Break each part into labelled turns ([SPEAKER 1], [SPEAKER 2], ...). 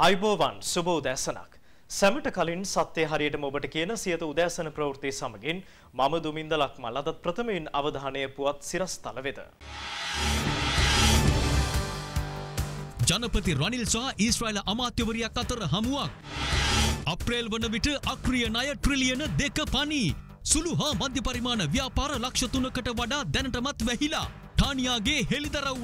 [SPEAKER 1] අයිබෝවන් සුබ උදෑසනක්. සැමට කලින් සත්‍ය හරියටම ඔබට කියන සියත උදෑසන ප්‍රවෘත්ති සමගින් මම දුමින්ද ලක්මල් අදත් ප්‍රථමයෙන් අවධානය පුවත් සිරස්තල වෙත.
[SPEAKER 2] ජනපති රනිල් සහ ඊශ්‍රායල අමාත්‍යවරියක් අතර හමුවක්. අප්‍රේල් වන විට අක්‍රිය ණය ට්‍රිලියන 2 පනි. සුළු හා මධ්‍ය පරිමාණ ව්‍යාපාර ලක්ෂ 3කට වඩා දැනටමත් වැහිලා. ටානියාගේ හෙළිදරව්ව.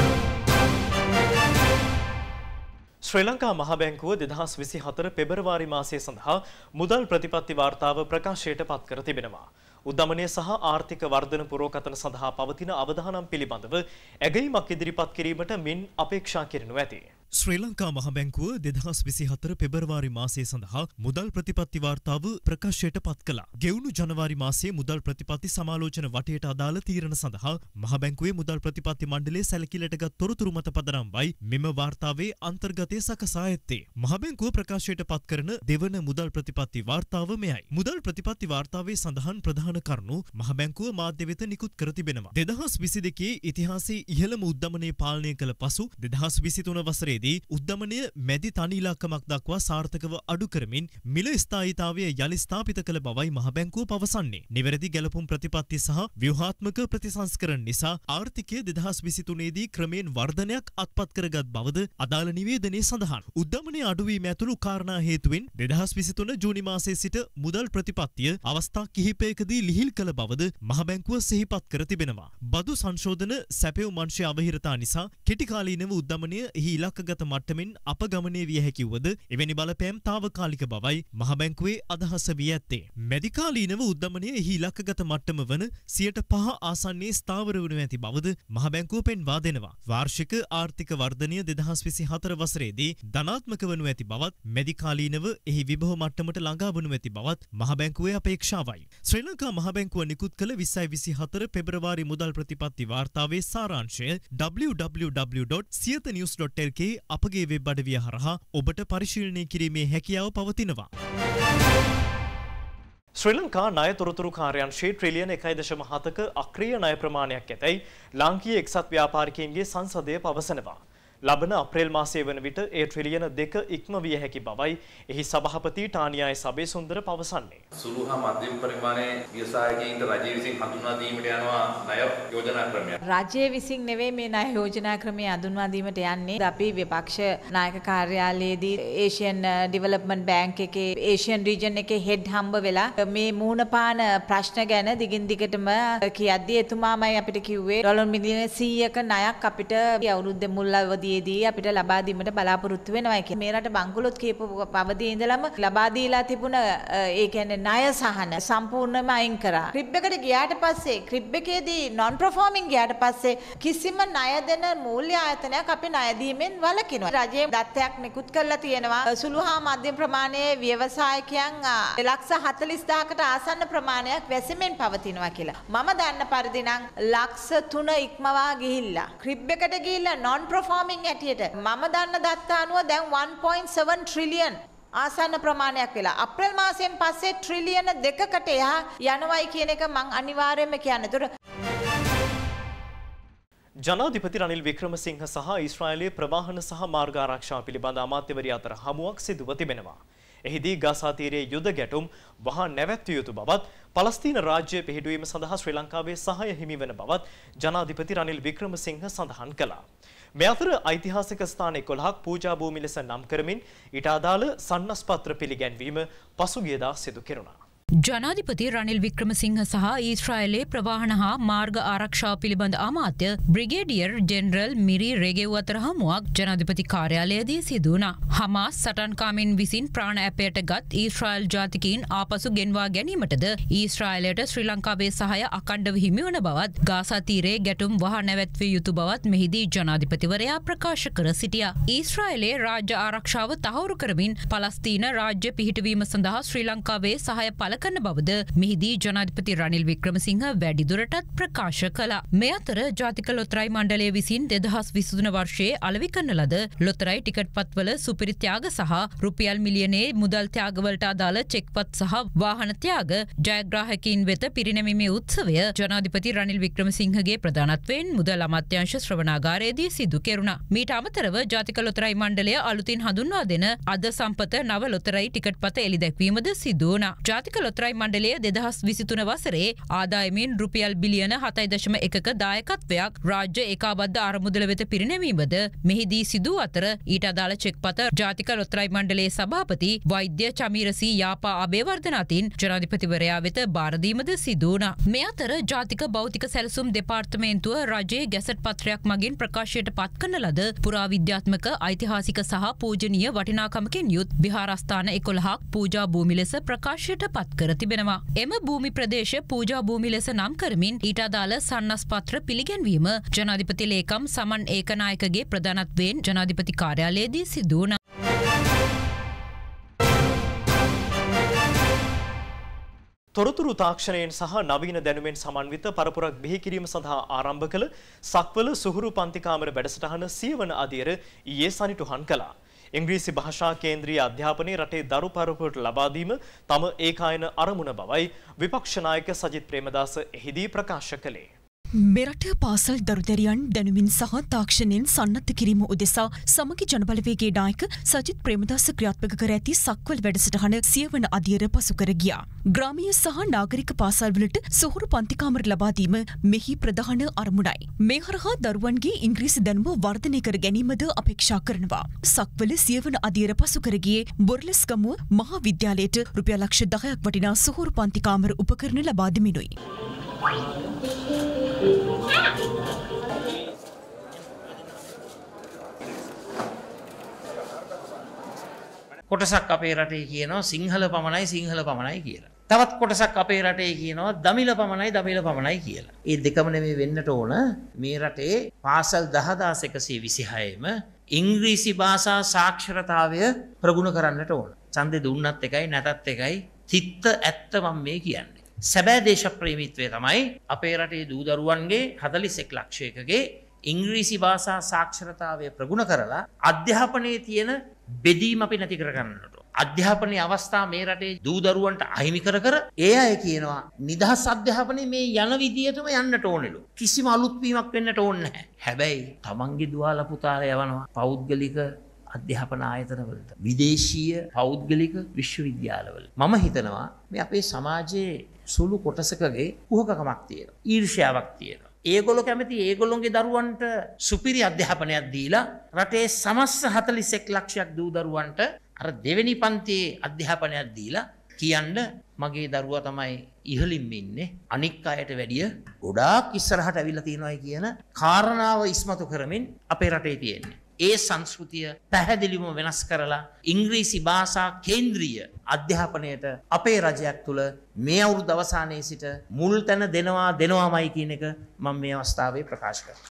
[SPEAKER 1] ශ්‍රී ලංකා මහ බැංකුව 2024 පෙබරවාරි මාසය සඳහා මුදල් ප්‍රතිපත්ති වාර්තාව ප්‍රකාශයට පත් කර තිබෙනවා. උද්දමනය සහ ආර්ථික වර්ධන පුරෝකථන සඳහා පවතින අවධානම් පිළිබඳව ඇගයීමක් ඉදිරිපත් කිරීමට මින් අපේක්ෂා කෙරෙනු ඇති.
[SPEAKER 2] ශ්‍රී ලංකා මහ බැංකුව 2024 පෙබරවාරි මාසය සඳහා මුදල් ප්‍රතිපත්ති වාර්තාව ප්‍රකාශයට පත් කළා. ගෙවුණු ජනවාරි මාසයේ මුදල් ප්‍රතිපත්ති සමාලෝචන වටයට අදාළ තීරණ සඳහා මහ බැංකුවේ මුදල් ප්‍රතිපත්ති මණ්ඩලයේ සැලකිලිටගත් තොරතුරු මත පදනම්වයි මෙම වාර්තාවේ අන්තර්ගතය සකසා ඇත්තේ. මහ බැංකුව ප්‍රකාශයට පත් කරන දෙවන මුදල් ප්‍රතිපත්ති වාර්තාව මෙයයි. මුදල් ප්‍රතිපත්ති වාර්තාවේ සඳහන් ප්‍රධාන කරුණු මහ බැංකුව මාධ්‍ය වෙත නිකුත් කර තිබෙනවා. 2022 ඉතිහාසයේ ඉහළම උද්දමනය පාලනය කළ පසු 2023 වසරේ උද්දමනය මැදි තනි ඉලක්කමක් දක්වා සාර්ථකව අඩු කරමින් මිල ස්ථායීතාවය යලි ස්ථාපිත කළ බවයි මහ බැංකුව පවසන්නේ. නිවැරදි ගැලපුම් ප්‍රතිපත්ති සහ ව්‍යුහාත්මක ප්‍රතිසංස්කරණ නිසා ආර්ථිකය 2023 දී ක්‍රමයෙන් වර්ධනයක් අත්පත් කරගත් බවද අදාළ නිවේදනයේ සඳහන්. උද්දමනය අඩුවීම ඇතුළු කාරණා හේතුවෙන් 2023 ජූනි මාසයේ සිට මුදල් ප්‍රතිපත්තිය අවස්ථා කිහිපයකදී ලිහිල් කළ බවද මහ බැංකුව සිහිපත් කර තිබෙනවා. බදු සංශෝධන සැපෙව් මංශය අවහිරතා නිසා කෙටි කාලීනව උද්දමනය එහි ඉලක්ක මට්ටමින් අපගමනය විය හැකිවද එවැනි බලපෑම් තාවකාලික බවයි මහ බැංකුවේ අදහස වී ඇත්තේ. මැදිකාලීනව උද්දමනය එහි ඉලක්කගත මට්ටම වන 5% ආසන්නයේ ස්ථාවර වනු ඇති බවද මහ බැංකුව පෙන්වා දෙනවා. වාර්ෂික ආර්ථික වර්ධනය 2024 වසරේදී ධනාත්මක වනු ඇති බවත් මැදිකාලීනව එහි විභව මට්ටමට ළඟා වනු ඇති බවත් මහ බැංකුවේ අපේක්ෂාවයි. ශ්‍රී ලංකා මහ බැංකුව නිකුත් කළ 2024 පෙබරවාරි මුදල් ප්‍රතිපත්ති වාර්තාවේ සාරාංශය www.siyathanews.lk අපගේ වෙබ් අඩවිය හරහා ඔබට පරිශීලනය කිරීමේ හැකියාව පවතිනවා.
[SPEAKER 1] ශ්‍රී ලංකා ණය තොරතුරු කාර්යාංශයේ ට්‍රිලියන 1.7ක අක්‍රීය ණය ප්‍රමාණයක් ඇතැයි ලාංකීය එක්සත් ව්‍යාපාරිකයින්ගේ සංසදය පවසනවා. ලබන අප්‍රේල් මාසයේ වන විට ඒ ට්‍රිලියන 2 ඉක්මවිය හැකි බවයි එහි සභාපති ටානියායි සබේසුන්දර පවසන්නේ.
[SPEAKER 3] සුළු හා මධ්‍යම පරිමාණයේ ව්‍යවසායකයින්ට රජය විසින් හඳුන්වා දීමට යනවා ණය යෝජනා ක්‍රමයක්.
[SPEAKER 4] රජය විසින් නෙවෙයි මේ ණය යෝජනා ක්‍රමය හඳුන්වා දීමට යන්නේ. අපි විපක්ෂ නායක කාර්යාලයේදී ඒෂියන් ඩෙවලොප්මන්ට් බැංක් එකේ ඒෂියන් රීජන් එකේ හෙඩ් හම්බ වෙලා මේ මූණපාන ප්‍රශ්න ගැන දිගින් දිගටම කියද්දී එතුමාමයි අපිට කිව්වේ ඩොලර් මිලියන 100ක ණයක් අපිට අවුරුද්දේ මුල් අවධියේදී අපිට ලබා දීමට බලාපොරොත්තු වෙනවා කියලා. මේ රට බංකොලොත් කියපු අවධියේ ඉඳලම ලබා දීලා තිබුණ ඒ කියන්නේ ණය සහන සම්පූර්ණයෙන්ම අයින් කරා. ක්‍රිබ් එකට ගියාට පස්සේ ක්‍රිබ් එකේදී non performing ගියාට පස්සේ කිසිම ණය දෙන මූල්‍ය ආයතනයක් අපි ණය දීමෙන් වළකිනවා. රජයේ දත්තයක් නිකුත් කරලා තියෙනවා සුළු හා මධ්‍යම ප්‍රමාණයේ ව්‍යවසායකයන් 1,40,000කට ආසන්න ප්‍රමාණයක් වැසීමෙන් පවතිනවා කියලා. මම දන්න පරිදි නම් 3 ඉක්මවා ගිහිල්ලා ක්‍රිබ් එකට ගිහිල්ලා non performing ඇටියට මම දන්න දත්ත අනුව දැන් 1.7 ට්‍රිලියන් ආසන්න ප්‍රමාණයක් වෙලා අප්‍රේල් මාසයෙන් පස්සේ ට්‍රිලියන 2කට එහා යනවයි කියන එක මම අනිවාර්යයෙන්ම කියන්නේ. ඒතර
[SPEAKER 1] ජනාධිපති රනිල් වික්‍රමසිංහ සහ ඊශ්‍රායලයේ ප්‍රවාහන සහ මාර්ග ආරක්ෂාව පිළිබඳ අමාත්‍යවරිය අතර හමුවක් සිදුව තිබෙනවා. එහිදී ගාසා තීරයේ යුද ගැටුම් වහා නැවැත්විය යුතු බවත් පලස්තීන රාජ්‍ය පිහිටුවීම සඳහා ශ්‍රී ලංකාවේ සහාය හිමි වන බවත් ජනාධිපති රනිල් වික්‍රමසිංහ සඳහන් කළා. මේ අතර ඓතිහාසික ස්ථාන 11ක් පූජා භූමි ලෙස නම් කරමින් ඊට අදාළ සන්නස්පත්‍ර පිළිගැන්වීම පසුගියදා සිදු කෙරුණා.
[SPEAKER 5] ජනාධිපති රනිල් වික්‍රමසිංහ සහ ඊශ්‍රායලයේ ප්‍රවාහන හා මාර්ග ආරක්ෂාව පිළිබඳ අමාත්‍ය බ්‍රිගේඩියර් ජෙනරල් මිරි රෙගෙව් අතර හමුවක් ජනාධිපති කාර්යාලයේදී සිදු වුණා. හමාස් සටන්කාමීන් විසින් ප්‍රාණ ඇපයට ගත් ඊශ්‍රායල් ජාතිකයින් ආපසු ගෙන්වා ගැනීමටද ඊශ්‍රායලයට ශ්‍රී ලංකාවේ සහාය අඛණ්ඩව හිමි වන බවත් ගාසා තීරයේ ගැටුම් වහා නැවැත්විය යුතු බවත් මෙහිදී ජනාධිපතිවරයා ප්‍රකාශ කර සිටියා. ඊශ්‍රායලයේ රාජ්‍ය ආරක්ෂාව තහවුරු කරමින් පලස්තීන රාජ්‍ය පිහිටවීම සඳහා ශ්‍රී ලංකාවේ සහාය පළ සලකන බවද මෙහිදී ජනාධිපති රනිල් වික්‍රමසිංහ වැඩිදුරටත් ප්‍රකාශ කළා. මේ අතර ජාතික ලොතරැයි මණ්ඩලය විසින් 2023 වර්ෂයේ අලෙවි කරන ලද ලොතරැයි ටිකට් පත්වල සුපිරි ත්‍යාග සහ රුපියල් මිලියනයේ මුදල් ත්‍යාගවලට අදාළ චෙක්පත් සහ වාහන ත්‍යාග ජයග්‍රාහකයින් වෙත පිරිනැමීමේ උත්සවය ජනාධිපති රනිල් වික්‍රමසිංහගේ ප්‍රධානත්වයෙන් මුදල් අමාත්‍යාංශ ශ්‍රවණාගාරයේදී සිදු කෙරුණා. මීට අමතරව ජාතික ලොතරැයි මණ්ඩලය අලුතින් හඳුන්වා දෙන අද සම්පත නව ලොතරැයි ටිකට් පත එළිදැක්වීමද සිදු වුණා. ජාතික ලොතරැයි මණ්ඩලය 2023 වසරේ ආදායමින් රුපියල් බිලියන 7.1ක දායකත්වයක් රාජ්‍ය ඒකාබද්ධ අරමුදල වෙත පිරිනැමීමද මෙහිදී සිදු අතර ඊට අදාළ චෙක්පත ජාතික ලොතරැයි මණ්ඩලයේ සභාපති වෛද්‍ය චමීරසී යාපා අබේවර්ධන අතින් ජනාධිපතිවරයා වෙත බාර දීමද සිදු වුණා. මේ අතර ජාතික භෞතික සැලසුම් දෙපාර්තමේන්තුව රජයේ ගැසට් පත්‍රයක් මගින් ප්‍රකාශයට පත් කරන ලද පුරාවිද්‍යාත්මක ඓතිහාසික සහ පූජනීය වටිනාකමකින් යුත් විහාරස්ථාන 11ක් පූජා භූමි ලෙස ප්‍රකාශයට පත් කර තිබෙනවා. එම භූමි ප්‍රදේශ පූජා භූමි ලෙස නම් කරමින් ඊට අදාළ සන්නස් පත්‍ර පිළිගැන්වීම ජනාධිපති ලේකම් සමන් ඒකනායකගේ ප්‍රධානත්වයෙන් ජනාධිපති කාර්යාලයේදී සිදු වුණා.
[SPEAKER 1] තොරතුරු තාක්ෂණයෙන් සහ නවීන දැනුමෙන් සමන්විත පරපුරක් බිහි කිරීම සඳහා ආරම්භ කළ සක්වල සුහුරු පන්ති කාමර වැඩසටහන 100 වන අදියර ඊයේ සනිටුහන් කළා. ඉංග්‍රීසි භාෂා කේන්ද්‍රීය අධ්‍යාපනයේ රටේ දරු පරපුරට ලබා දීම තම ඒකායන අරමුණ බවයි විපක්ෂ නායක සජිත් ප්‍රේමදාස එහිදී ප්‍රකාශ කළේ.
[SPEAKER 6] මෙරට පාසල් දරුදැරියන් දැනුමින් සහ තාක්ෂණයෙන් සන්නද්ධ කිරීම උදෙසා සමගි ජනබලවේගේ නායක සජිත් ප්‍රේමදාස ක්‍රියාත්මක කර ඇති සක්වල් වැඩසටහන 100 වන අදියර පසු කර ගියා. ග්‍රාමීය සහ නාගරික පාසල්වලට සොහොරු පන්තිකාමර ලබා දීම මෙහි ප්‍රධාන අරමුණයි. මේ හරහා දරුවන්ගේ ඉංග්‍රීසි දැනුම වර්ධනය කර ගැනීමද අපේක්ෂා කරනවා. සක්වල 100 වන අදියර පසු කර ගියේ බොරලස්ගමුව මහා විද්‍යාලයට රුපියල් ලක්ෂ 10ක් වටිනා සොහොරු පන්තිකාමර උපකරණ ලබා දෙමිනුයි.
[SPEAKER 7] කොටසක් අපේ රටේ කියනවා සිංහල පමණයි කියලා. තවත් කොටසක් අපේ රටේ කියනවා දමිළ පමණයි කියලා. ඒ දෙකම නෙමෙයි වෙන්නට ඕන. මේ රටේ පාසල් 10126ම ඉංග්‍රීසි භාෂා සාක්ෂරතාවය ප්‍රගුණ කරන්නට ඕන. ඡන්දේ දුන්නත් එකයි නැතත් එකයි. තිත්ත ඇත්ත මම මේ කියන්නේ. සැබෑ දේශප්‍රේමීත්වය තමයි අපේ රටේ දූ දරුවන්ගේ 41 ලක්ෂයකගේ ඉංග්‍රීසි භාෂා සාක්ෂරතාවය ප්‍රගුණ කරලා අධ්‍යාපනයේ තියෙන බෙදීම අපි නැති කර ගන්නට. අධ්‍යාපනයේ අවස්ථා මේ රටේ දූ දරුවන්ට අහිමි කර ඒ අය කියනවා නිදහස් අධ්‍යාපනයේ මේ යන විදියටම යන්නට ඕනෙලු. කිසිම අලුත් වීමක් වෙන්නට ඕනේ නැහැ. හැබැයි තමන්ගේ දුවාලා පුතාලා යවනවා පෞද්ගලික අධ්‍යාපන ආයතනවලට, විදේශීය පෞද්ගලික විශ්වවිද්‍යාලවල. මම හිතනවා මේ අපේ සමාජයේ සුළු කොටසකගේ කුහකකමක් තියෙනවා. ඊර්ෂ්‍යාවක් තියෙනවා. ඒගොල්ලෝ කැමති ඒගොල්ලොන්ගේ දරුවන්ට සුපිරි අධ්‍යාපනයක් දීලා රටේ සමස්ත 41 ලක්ෂයක් දූ දරුවන්ට අර දෙවෙනි පන්තියේ අධ්‍යාපනයක් දීලා කියන්න මගේ දරුවා තමයි ඉහළින්ම ඉන්නේ අනික් අයට වැඩිය ගොඩාක් ඉස්සරහට ඇවිල්ලා තියෙනවායි කියන කාරණාව ඉස්මතු කරමින් අපේ රටේ තියෙන්නේ. ඒ සංස්කෘතිය පැහැදිලිවම වෙනස් කරලා ඉංග්‍රීසි භාෂා කේන්ද්‍රීය අධ්‍යාපනයට අපේ රජයක් තුළ මේ අවුරුදු අවසානයේ සිට මුල් තැන දෙනවාමයි කියන එක මම මේ අවස්ථාවේ ප්‍රකාශ කරනවා.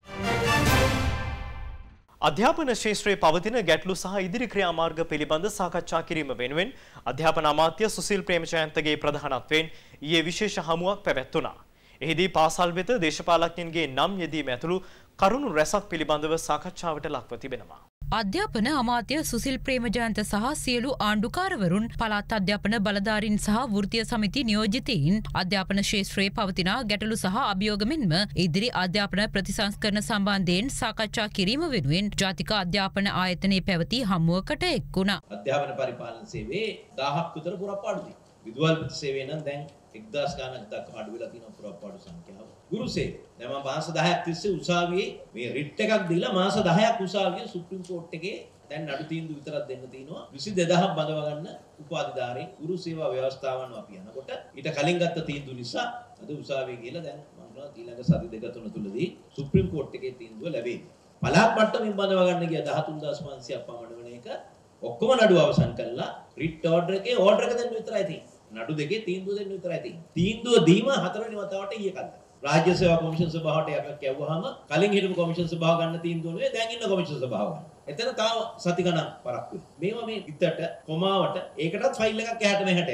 [SPEAKER 1] අධ්‍යාපන ශාස්ත්‍රයේ පවතින ගැටලු සහ ඉදිරි ක්‍රියාමාර්ග පිළිබඳ සාකච්ඡා කිරීම වෙනුවෙන් අධ්‍යාපන අමාත්‍ය සුසිල් ප්‍රේමජයන්තගේ ප්‍රධානත්වයෙන් ඊයේ විශේෂ හමුවක් පැවැත්වුණා. එහිදී පාසල් වෙත දේශපාලඥයන්ගේ නම් යෙදීම ඇතුළු කරුණු රැසක් පිළිබඳව සාකච්ඡාවට ලක්ව තිබෙනවා.
[SPEAKER 5] අධ්‍යාපන අමාත්‍ය සුසිල් ප්‍රේමජයන්ත සහ සියලු ආණ්ඩුකාරවරුන් පළාත් අධ්‍යාපන බලධාරීන් සහ වෘත්තීය සමිති නියෝජිතයින් අධ්‍යාපන ක්ෂේත්‍රයේ පවතින ගැටලු සහ අභියෝග මෙන්ම ඉදිරි අධ්‍යාපන ප්‍රතිසංස්කරණ සම්බන්ධයෙන් සාකච්ඡා කිරීම වෙනුවෙන් ජාතික අධ්‍යාපන ආයතනයේ පැවති හමුවකට එක් වුණා.
[SPEAKER 8] අධ්‍යාපන පරිපාලන සේවයේ 1000ක් විතර පුරපාඩු තියෙනවා. විදුහල් සේවය නම් දැන් 1000 ගණනක් දක්වා අඩු වෙලා තියෙනවා පුරපාඩු සංඛ්‍යාව. ගුරු සේවය දැන් මම මාස 10ක් තිස්සේ උසාවියේ මේ රිට් එකක් දීලා මාස 10ක් උසාවියේ සුප්‍රීම කෝට් එකේ දැන් නඩු තීන්දුව විතරක් දෙන්න තියෙනවා 22000ක් බඳව ගන්න උපාධිධාරීන් ගුරු සේවා ව්‍යවස්ථාවන් අපි යනකොට ඊට කලින් ගත්ත තීන්දුව නිසා අද උසාවියේ ගිහලා දැන් මම හිතනවා ඊළඟ සති දෙක තුන තුලදී සුප්‍රීම කෝට් එකේ තීන්දුව ලැබෙයි. පළාත් මට්ටමින් බඳව ගන්න ගිය 13500ක් පමණ වෙන එක ඔක්කොම නඩුව අවසන් කළා රිට් ඕඩර් එකේ ඕඩර් එක දෙන්න විතරයි තියෙන්නේ. නඩු දෙකේ තීන්දුව දෙන්න විතරයි තියෙන්නේ. තීන්දුව දීම හතරවෙනි වතාවට ඊයේ කළා. රාජ්‍ය සේවා කොමිෂන් සභාවට එකක් යවුවාම කලින් හිටපු කොමිෂන් සභාව ගන්න තීන්දුව නෙවෙයි දැන් ඉන්න කොමිෂන් සභාව ගන්න. එතන තාම සති ගණන් පරක්කු. මේවා මේ ඉතට කොමාවට ඒකටත් ෆයිල් එකක් එහාට මෙහාට යවනවා.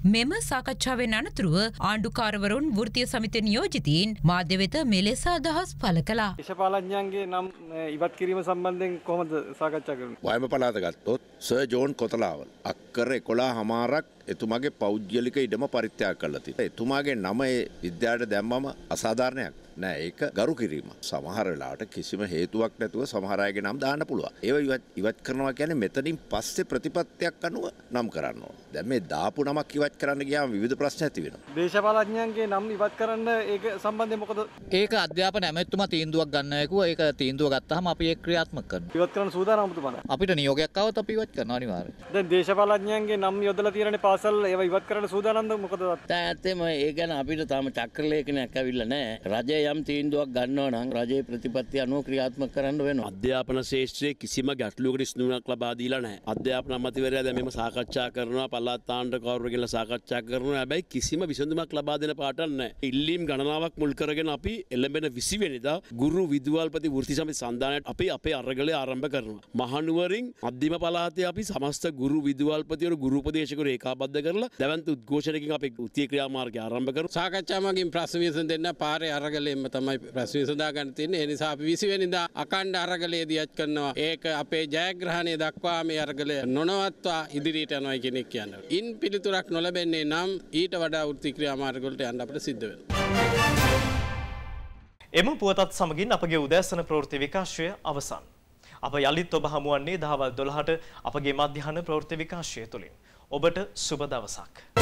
[SPEAKER 5] මෙම සාකච්ඡාවෙන් අනතුරුව ආණ්ඩුකාරවරුන් වෘත්තීය සමිති නියෝජිතයින් මාධ්‍ය වෙත මෙලෙස අදහස් පළ කළා.
[SPEAKER 9] දේශපාලඥයන්ගේ නම් ඉවත් කිරීම සම්බන්ධයෙන් කොහොමද සාකච්ඡා කරන්නේ?
[SPEAKER 10] වයඹ පළාත ගත්තොත් සර් ජෝන් කොතලාවල් අක්කර 11:00ක් එතුමාගේ පෞද්ගලික ඉඩම පරිත්‍යාග කළා තියෙනවා. එතුමාගේ නම ඒ විද්‍යාලයට දැම්මම අසාධාරණයක් නෑ, ඒක ගරු කිරීම. සමහර වෙලාවට කිසිම හේතුවක් නැතුව සමහර අයගේ නම් දාන්න පුළුවන්. ඒව ඉවත් කරනවා කියන්නේ මෙතනින් පස්සේ ප්‍රතිපත්තියක් අනුව නම් කරන්න ඕන. දැන් මේ දාපු නමක් ඉවත් කරන්න ගියාම විවිධ ප්‍රශ්න ඇති වෙනවා.
[SPEAKER 9] දේශපාලඥයන්ගේ නම් ඉවත් කරන්න ඒක සම්බන්ධයෙන් මොකද?
[SPEAKER 11] ඒක අධ්‍යාපන ඇමැතුමා තීන්දුවක් ගන්න හැකුවා. ඒක තීන්දුව ගත්තාම අපි ඒක ක්‍රියාත්මක කරනවා.
[SPEAKER 9] ඉවත් කරන්න සූදානම් ඔබතුමාලා?
[SPEAKER 11] අපිට නියෝගයක් ආවොත් අපි ඉවත් කරනවා අනිවාර්යයෙන්.
[SPEAKER 9] දැන් දේශපාලඥයන්ගේ නම් යොදලා තියෙනනේ පාසල් ඒව ඉවත් කරන්න සූදානම්ද මොකද?
[SPEAKER 12] ඇත්තම ඒ ගැන අපිට තාම චක්‍ර ලේඛනයක් ඇවිල්ලා නැහැ. රජය යම් තීන්දුවක් ගන්නවා නම් රජයේ ප්‍රතිපත්ති අනුව ක්‍රියාත්මක කරන්න වෙනවා.
[SPEAKER 13] අධ්‍යාපන ශාස්ත්‍රයේ කිසිම ගැටලුවකට ඉස්නුවක් ලබා දීලා නැහැ. අධ්‍යාපන අමාත්‍යවරයා දැන් මේව සාකච්ඡා කරනවා, පළාත් ආණ්ඩුකාරවරු කියලා සාකච්ඡා කරනවා. හැබැයි කිසිම විසඳුමක් ලබා දෙන පාටක් නැහැ. ඉල්ලීම් ගණනාවක් මුල් කරගෙන අපි එළඹෙන 20 වෙනිදා ගුරු විදුහල්පති වෘත්ති සමිති සන්ධානයට අපි අපේ අරගලය ආරම්භ කරනවා. මහනුවරින් මධ්‍යම පළාතේ අපි සමස්ත ගුරු විදුහල්පතිවරු ගුරු උපදේශකවරු ඒකාබද්ධ කරලා දැවන්ත උද්ඝෝෂණයකින් අපි වෘත්තීය ක්‍රියාමාර්ගය ආරම්භ කරමු.
[SPEAKER 14] සාකච්ඡා මගින් ප්‍රශ්න විසඳෙන්න පාරේ අරගලයෙන්ම තමයි ප්‍රශ්න විසඳා ගන්න තියෙන්නේ. ඒ නිසා අපි 20 වෙනිදා අඛණ්ඩ අරගලයේ දියත් කරනවා. ඒක අපේ ජයග්‍රහණය දක්වා මේ අරගලය නොනවත්වා ඉදිරියට යනවා කියන එක කියනවා. ඉන් පිළිතුරක් නොලැබෙන්නේ නම් ඊට වඩා වෘත්තීය ක්‍රියාමාර්ග වලට යන්න අපිට සිද්ධ වෙනවා.
[SPEAKER 1] එම පුවතත් සමගින් අපගේ උදෑසන ප්‍රවෘත්ති විකාශය අවසන්. අප යළිත් ඔබ හමුවන්නේ දහවල් 12ට අපගේ මධ්‍යහන ප්‍රවෘත්ති විකාශය තුලින්. ඔබට සුබ දවසක්.